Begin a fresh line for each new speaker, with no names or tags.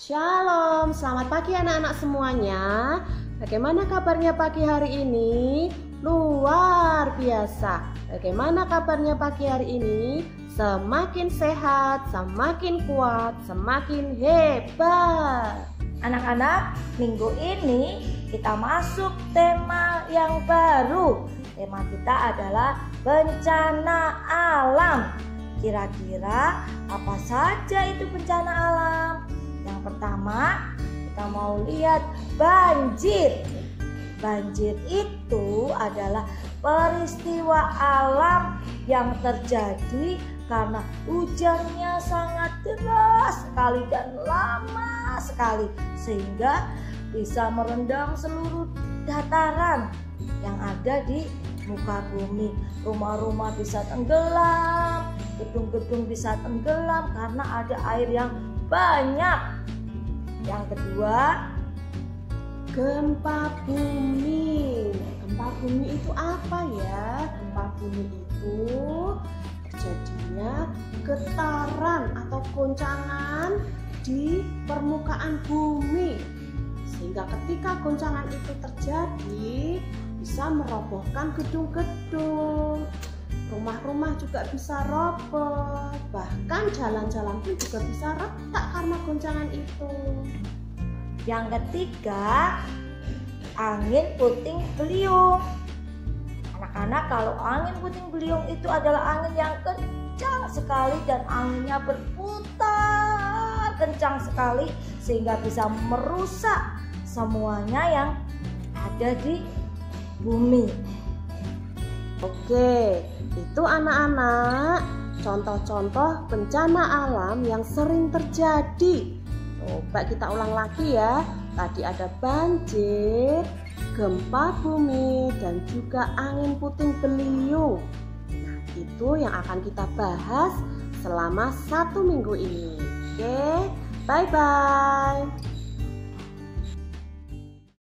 Shalom, selamat pagi anak-anak semuanya. Bagaimana kabarnya pagi hari ini? Luar biasa. Bagaimana kabarnya pagi hari ini? Semakin sehat, semakin kuat, semakin hebat.
Anak-anak, minggu ini kita masuk tema yang baru. Tema kita adalah bencana alam. Kira-kira apa saja itu bencana alam? Yang pertama, kita mau lihat banjir. Banjir itu adalah peristiwa alam yang terjadi karena hujannya sangat deras sekali dan lama sekali, sehingga bisa merendam seluruh dataran yang ada di muka bumi. Rumah-rumah bisa tenggelam, gedung-gedung bisa tenggelam karena ada air yang banyak. Yang kedua,
gempa bumi. Gempa bumi itu apa ya? Gempa bumi itu terjadinya getaran atau goncangan di permukaan bumi, sehingga ketika goncangan itu terjadi bisa merobohkan gedung-gedung, rumah-rumah juga bisa roboh, bahkan jalan-jalan pun juga bisa retak karena goncangan itu.
yang ketiga, angin puting beliung. Anak-anak, kalau angin puting beliung itu adalah angin yang kencang sekali dan anginnya berputar kencang sekali sehingga bisa merusak semuanya yang ada di bumi.
Oke, itu anak-anak contoh-contoh bencana alam yang sering terjadi. Coba kita ulang lagi ya. Tadi ada banjir, gempa bumi, dan juga angin puting beliung. Nah, itu yang akan kita bahas selama 1 minggu ini. Oke, bye-bye.